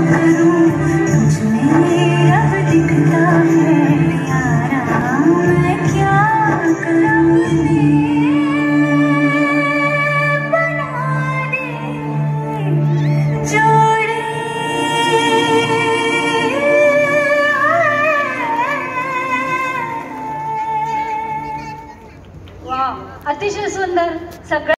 करूं तुझमें अब दिखता है यारा मैं क्या करूं बना दे जोड़ी वाह अतिशय सुंदर सगळं